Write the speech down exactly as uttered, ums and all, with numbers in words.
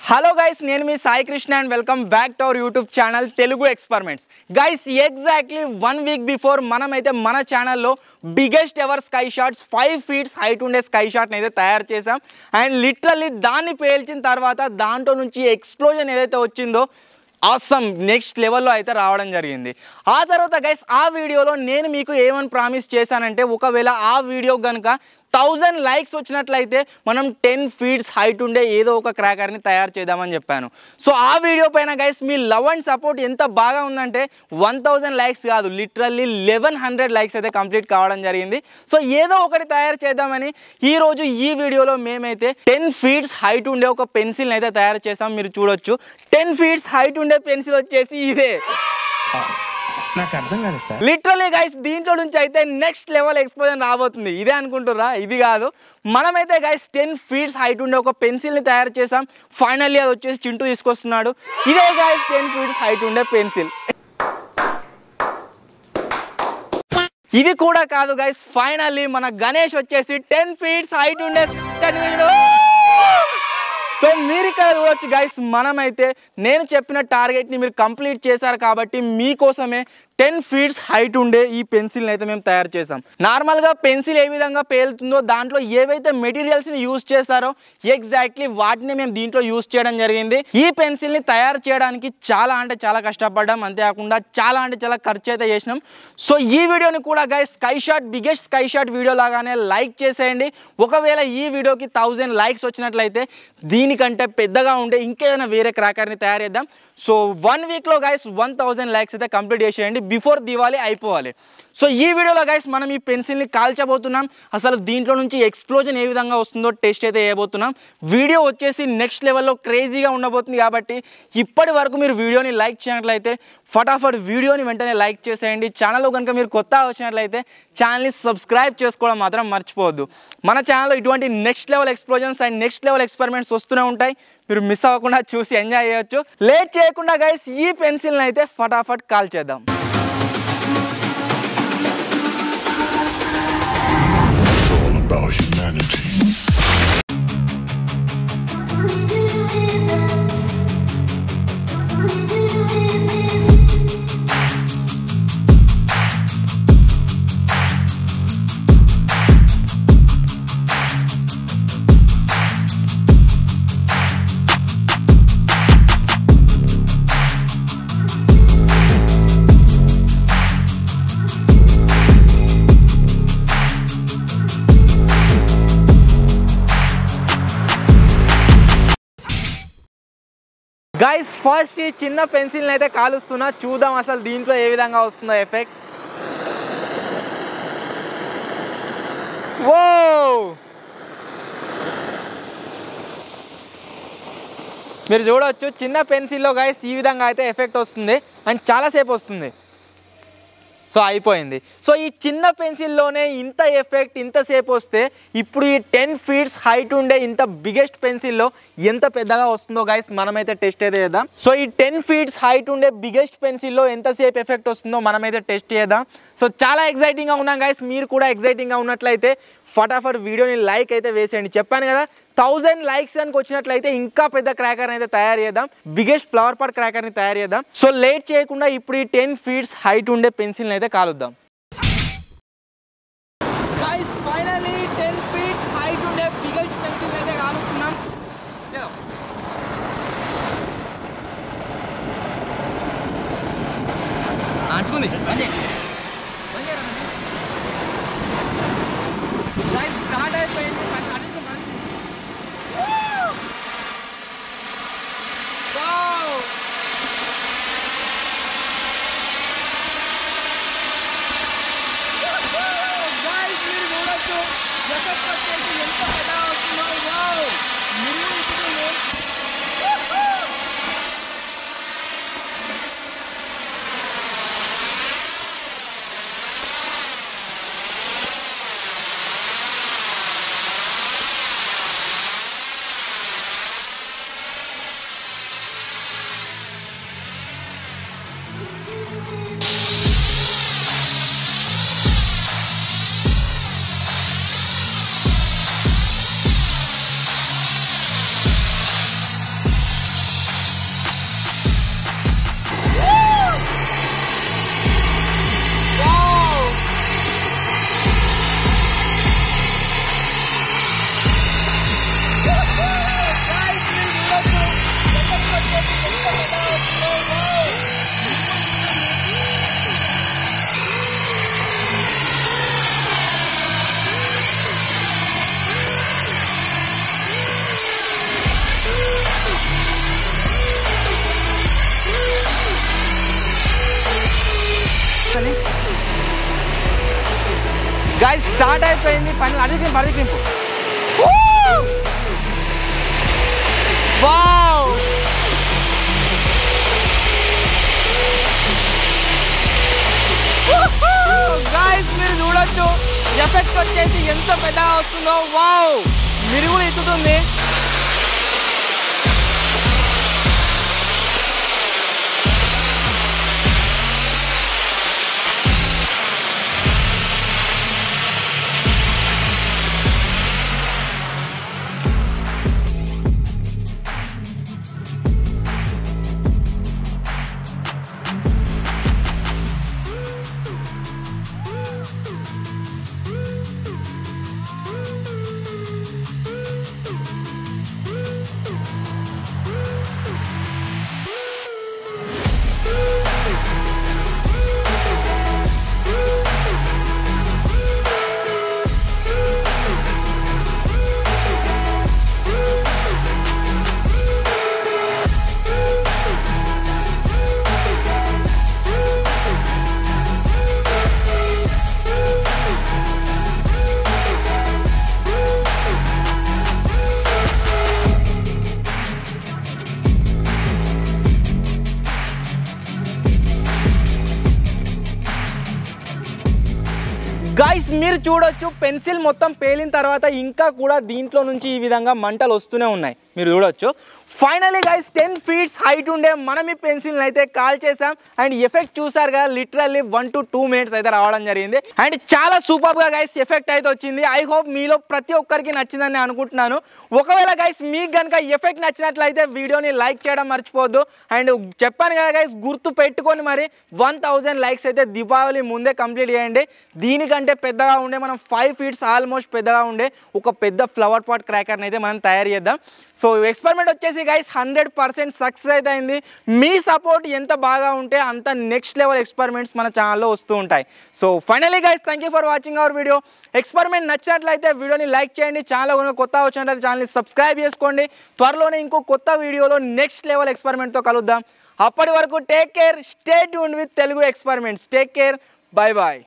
Hello guys, నేను మీ Sai Krishna and welcome back to our YouTube channel Telugu experiments. Guys, exactly one week before మనమైతే మన ఛానల్లో biggest ever sky shots five feets height ఉండే sky షాట్ని అయితే తయారు చేసాం. అండ్ లిటరల్లీ దాన్ని పేల్చిన తర్వాత దాంట్లో నుంచి ఎక్స్ప్లోజన్ ఏదైతే వచ్చిందో ఆసమ్ నెక్స్ట్ లెవెల్లో అయితే రావడం జరిగింది. ఆ తర్వాత గైస్, ఆ వీడియోలో నేను మీకు ఏమని ప్రామిస్ చేశానంటే, ఒకవేళ ఆ వీడియో కనుక థౌజండ్ లైక్స్ వచ్చినట్లయితే మనం టెన్ ఫీట్స్ హైట్ ఉండే ఏదో ఒక క్రాకర్ని తయారు చేద్దామని చెప్పాను. సో ఆ వీడియో పైన గైస్ మీ లవ్ అండ్ సపోర్ట్ ఎంత బాగా ఉందంటే వన్ థౌజండ్ లైక్స్ కాదు, లిటరల్లీ లెవెన్ హండ్రెడ్ లైక్స్ అయితే కంప్లీట్ కావడం జరిగింది. సో ఏదో ఒకటి తయారు చేద్దామని ఈరోజు ఈ వీడియోలో మేమైతే టెన్ ఫీట్స్ హైట్ ఉండే ఒక పెన్సిల్ని అయితే తయారు చేసాం. మీరు చూడొచ్చు, టెన్ ఫీట్స్ హైట్ ఉండే పెన్సిల్ వచ్చేసి ఇదే. నాకు అర్థం కాదు సార్. లిటరలీ గైస్, దీంట్లో నుంచి అయితే నెక్స్ట్ లెవెల్ ఎక్స్ప్లోజన్ రాబోతుంది. ఇదే అనుకుంటుర్రా? ఇది కాదు. మనమైతే గైస్ టెన్ ఫీట్స్ హైట్ ఉండే ఒక పెన్సిల్ని తయారు చేసాం. ఫైనల్లీ అది వచ్చేసి చింటూ తీసుకొస్తున్నాడు. ఇదే గైస్ టెన్ ఫీట్స్ హైట్ ఉండే పెన్సిల్. ఇది కూడా కాదు గైస్, ఫైనల్లీ మన గణేష్ వచ్చేసి టెన్ ఫీట్స్ హైట్ ఉండే. సో మీరు ఇక్కడ చూడొచ్చు గైస్, మనమైతే నేను చెప్పిన టార్గెట్ని మీరు కంప్లీట్ చేశారు కాబట్టి మీకోసమే టెన్ ఫీట్స్ హైట్ ఉండే ఈ పెన్సిల్ని అయితే మేము తయారు చేసాం. నార్మల్గా పెన్సిల్ ఏ విధంగా పేలుతుందో దాంట్లో ఏవైతే మెటీరియల్స్ని యూజ్ చేస్తారో ఎగ్జాక్ట్లీ వాటిని మేము దీంట్లో యూజ్ చేయడం జరిగింది. ఈ పెన్సిల్ని తయారు చేయడానికి చాలా అంటే చాలా కష్టపడ్డాం. అంతేకాకుండా చాలా అంటే చాలా ఖర్చు అయితే చేసినాం. సో ఈ వీడియోని కూడా guys sky shot biggest sky shot video లాగానే లైక్ చేసేయండి. ఒకవేళ ఈ వీడియోకి థౌజండ్ లైక్స్ వచ్చినట్లయితే దీనికంటే పెద్దగా ఉండే ఇంకేదైనా వేరే క్రాకర్ని తయారు చేద్దాం. సో వన్ వీక్లో గైస్ వన్ థౌజండ్ లైక్స్ అయితే కంప్లీట్ చేసేయండి. బిఫోర్ దివాళీ అయిపోవాలి. సో ఈ వీడియోలో గైస్ మనం ఈ పెన్సిల్ని కాల్చబోతున్నాం. అసలు దీంట్లో నుంచి ఎక్స్ప్లోజన్ ఏ విధంగా వస్తుందో టెస్ట్ అయితే చేయబోతున్నాం. వీడియో వచ్చేసి నెక్స్ట్ లెవెల్లో క్రేజీగా ఉండబోతుంది. కాబట్టి ఇప్పటి వరకు మీరు వీడియోని లైక్ చేయనట్లయితే ఫటాఫట్ వీడియోని వెంటనే లైక్ చేసేయండి. ఛానల్లో కనుక మీరు కొత్త వచ్చినట్లయితే ఛానల్ని సబ్స్క్రైబ్ చేసుకోవడం మాత్రం మర్చిపోవద్దు. మన ఛానల్లో ఇటువంటి next level explosions and next level experiments వస్తూనే ఉంటాయి. మీరు మిస్ అవ్వకుండా చూసి ఎంజాయ్ చేయొచ్చు. లేట్ చేయకుండా గైస్ ఈ పెన్సిల్ని అయితే ఫటాఫట్ కాల్ చేద్దాం. గైస్, ఫస్ట్ ఈ చిన్న పెన్సిల్ని అయితే కాలుస్తున్నా. చూద్దాం అసలు దీంట్లో ఏ విధంగా వస్తుందో ఎఫెక్ట్. ఓ మీరు చూడవచ్చు, చిన్న పెన్సిల్లో గైస్ ఈ విధంగా అయితే ఎఫెక్ట్ వస్తుంది అండ్ చాలాసేపు వస్తుంది. సో అయిపోయింది. సో ఈ చిన్న పెన్సిల్లోనే ఇంత ఎఫెక్ట్ ఇంతసేపు వస్తే ఇప్పుడు ఈ టెన్ ఫీట్స్ హైట్ ఉండే ఇంత బిగ్గెస్ట్ పెన్సిల్లో ఎంత పెద్దగా వస్తుందో గైస్ మనమైతే టెస్ట్ అయితే చేద్దాం. సో ఈ టెన్ ఫీట్స్ హైట్ ఉండే బిగ్గెస్ట్ పెన్సిల్లో ఎంతసేపు ఎఫెక్ట్ వస్తుందో మనమైతే టెస్ట్ చేద్దాం. సో చాలా ఎక్సైటింగ్గా ఉన్నాం గైస్. మీరు కూడా ఎక్సైటింగ్గా ఉన్నట్లయితే ఫటాఫట్ వీడియోని లైక్ అయితే వేసేయండి. చెప్పాను కదా, థౌజండ్ లైక్స్ అని వచ్చినట్లయితే ఇంకా పెద్ద క్రాకర్ అయితే తయారు చేద్దాం. బిగ్గెస్ట్ ఫ్లవర్ పాట్ క్రాకర్ని తయారు చేద్దాం. సో లేట్ చేయకుండా ఇప్పుడు ఈ టెన్ ఫీట్స్ హైట్ ఉండే పెన్సిల్ని అయితే కాలుద్దాం. Guys, finally ten feets height ఉండే బిగ్గెస్ట్ పెన్సిల్ అయితే కాలుస్తున్నాం. అంటుకుంది స్టార్ట్ అయిపోయింది. గైస్ స్టార్ట్ అయిపోయింది పని అది క్రింపు అది క్రింపు వావ్ గైస్ మీరు చూడొచ్చు ఎఫెక్ట్ వచ్చేసి ఎంత పెద్దగా వస్తుందో వావ్ మిరుగు ఎత్తుతుంది గైస్ మీరు చూడొచ్చు పెన్సిల్ మొత్తం పేలిన తర్వాత ఇంకా కూడా దీంట్లో నుంచి ఈ విధంగా మంటలు వస్తూనే ఉన్నాయి మీరు చూడొచ్చు finally guys ten feets height ఉండే మనం ఈ పెన్సిల్ని అయితే కాల్ చేసాం అండ్ ఎఫెక్ట్ చూసారు కదా literally one to two minutes అయితే రావడం జరిగింది అండ్ చాలా సూపర్గా గైస్ ఎఫెక్ట్ అయితే వచ్చింది ఐ హోప్ మీలో ప్రతి ఒక్కరికి నచ్చిందని నేను అనుకుంటున్నాను ఒకవేళ గైస్ మీకు కనుక ఎఫెక్ట్ నచ్చినట్లయితే వీడియోని లైక్ చేయడం మర్చిపోద్దు అండ్ చెప్పాను కదా గైస్ గుర్తు పెట్టుకొని మరి వన్ థౌజండ్ లైక్స్ అయితే దీపావళి ముందే కంప్లీట్ చేయండి దీనికంటే పెద్దగా ఉండే మనం ఫైవ్ ఫీట్స్ ఆల్మోస్ట్ పెద్దగా ఉండే ఒక పెద్ద ఫ్లవర్ పాట్ క్రాకర్ని అయితే మనం తయారు చేద్దాం సో ఎక్స్పెరిమెంట్ వచ్చేసి గైస్ హండ్రెడ్ పర్సెంట్ సక్సెస్ అయితే అయింది మీ సపోర్ట్ ఎంత బాగా ఉంటే అంత నెక్స్ట్ లెవెల్ ఎక్స్పెరిమెంట్స్ మన ఛానల్లో వస్తూ ఉంటాయి so finally guys thank you for watching our video experiment నచ్చినట్లయితే వీడియోని లైక్ చేయండి ఛానల్ కనుక కొత్త వచ్చినట్లయితే ఛానల్ని సబ్స్క్రైబ్ చేసుకోండి త్వరలోనే ఇంకో కొత్త వీడియోలో నెక్స్ట్ లెవెల్ ఎక్స్పెరిమెంట్తో కలుద్దాం అప్పటి వరకు take care stay tuned with Telugu experiments take care bye bye